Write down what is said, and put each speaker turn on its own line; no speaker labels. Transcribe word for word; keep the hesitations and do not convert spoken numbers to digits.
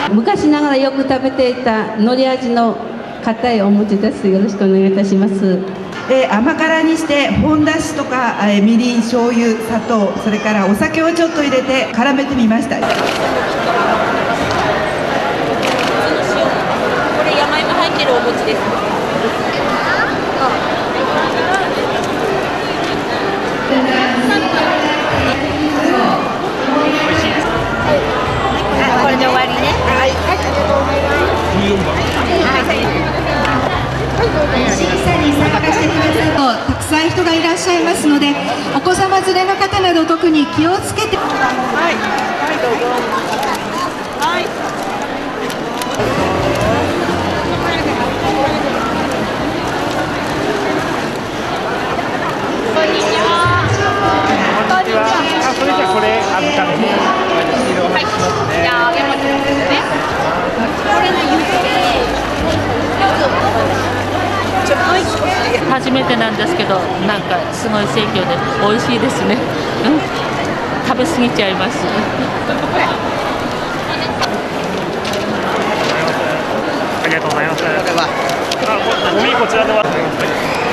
昔ながらよく食べていた海苔味の硬いお餅です。よろしくお願いいたします。
えー、甘辛にして本だしとか、えー、みりん、醤油、砂糖、それからお酒をちょっと入れて絡めてみました。これ
山芋入ってるお餅です。これで終わりね。はい。
審査に参加してくださるとたくさん人がいらっしゃいますので、お子様連れの方など特に気をつけて。はい、はい、どうぞ。はい。
こんにちは。こんにちは。
あ、それじゃこれ預かるね。
はい。じゃあ揚げ餅ですね。これのゆずで。
初めてなんですけど、なんかすごい盛況で美味しいですね。うん、食べ過ぎちゃいます。
ありがとうございます。あ、ゴミこちらでは。